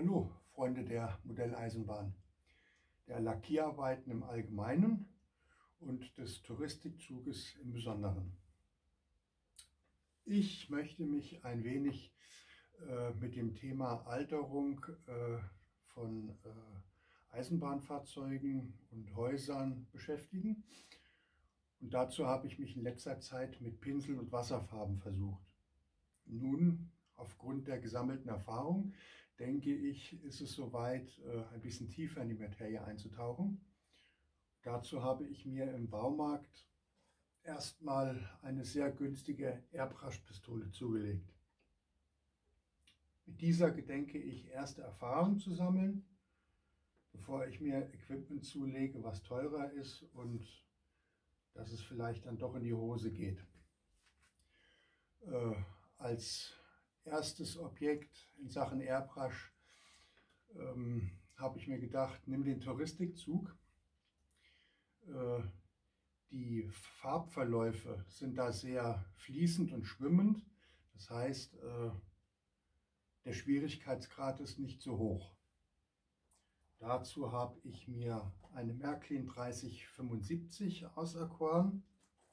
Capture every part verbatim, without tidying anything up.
Hallo Freunde der Modelleisenbahn, der Lackierarbeiten im Allgemeinen und des Touristikzuges im Besonderen. Ich möchte mich ein wenig äh, mit dem Thema Alterung äh, von äh, Eisenbahnfahrzeugen und Häusern beschäftigen. Und dazu habe ich mich in letzter Zeit mit Pinsel und Wasserfarben versucht. Nun, aufgrund der gesammelten Erfahrung, denke ich, ist es soweit, ein bisschen tiefer in die Materie einzutauchen. Dazu habe ich mir im Baumarkt erstmal eine sehr günstige Airbrush-Pistole zugelegt. Mit dieser gedenke ich erste Erfahrungen zu sammeln, bevor ich mir Equipment zulege, was teurer ist und dass es vielleicht dann doch in die Hose geht. Äh, als erstes Objekt in Sachen Airbrush ähm, habe ich mir gedacht, nimm den Touristikzug. Äh, die Farbverläufe sind da sehr fließend und schwimmend. Das heißt, äh, der Schwierigkeitsgrad ist nicht so hoch. Dazu habe ich mir eine Märklin dreißig fünfundsiebzig auserkoren,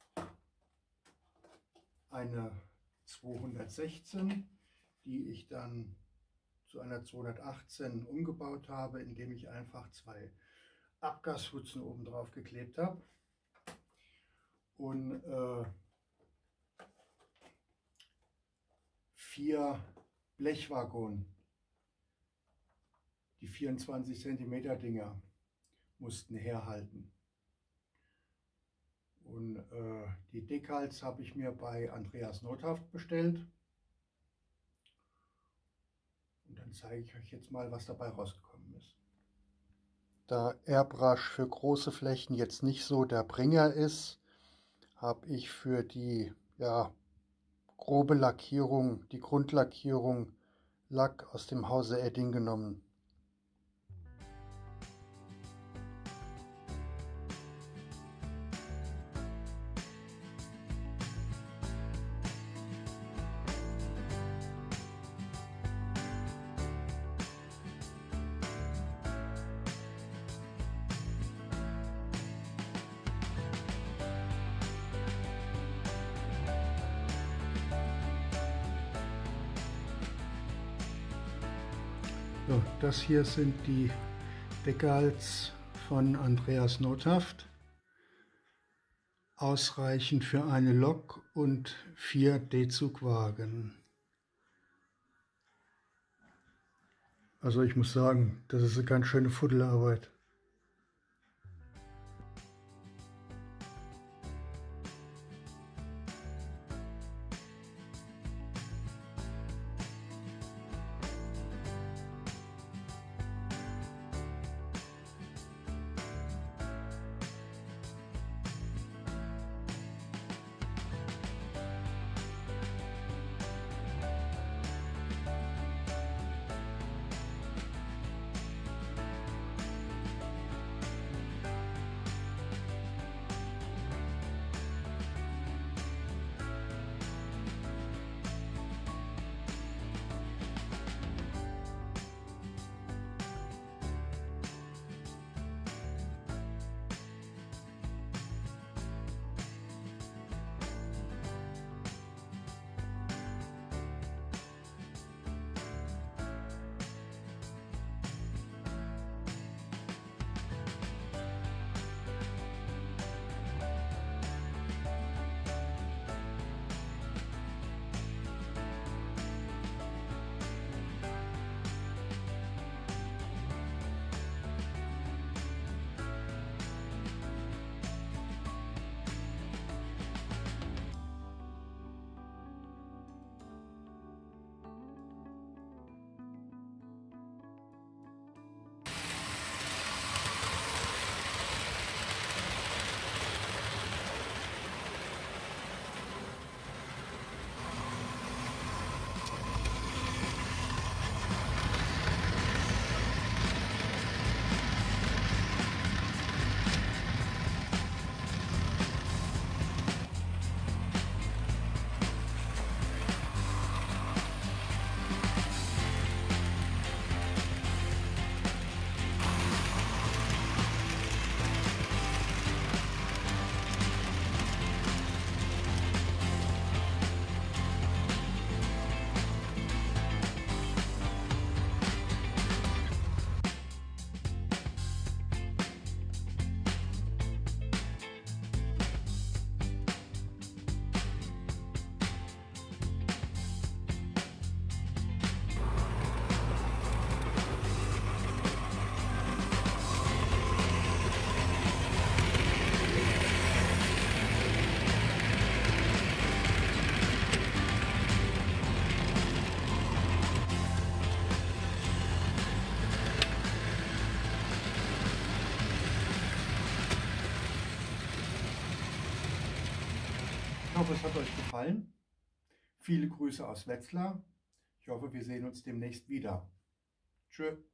eine zweihundertsechzehn, die ich dann zu einer zweihundertachtzehn umgebaut habe, indem ich einfach zwei Abgashutzen oben drauf geklebt habe und äh, vier Blechwaggon, die vierundzwanzig Zentimeter Dinger, mussten herhalten. Und äh, die Decals habe ich mir bei Andreas Nothaft bestellt. Und dann zeige ich euch jetzt mal, was dabei rausgekommen ist. Da Airbrush für große Flächen jetzt nicht so der Bringer ist, habe ich für die ja, grobe Lackierung, die Grundlackierung, Lack aus dem Hause Edding genommen. So, das hier sind die Decals von Andreas Nothaft. Ausreichend für eine Lok und vier D-Zugwagen. Also ich muss sagen, das ist eine ganz schöne Fuddelarbeit. Ich hoffe, es hat euch gefallen. Viele Grüße aus Wetzlar. Ich hoffe, wir sehen uns demnächst wieder. Tschö.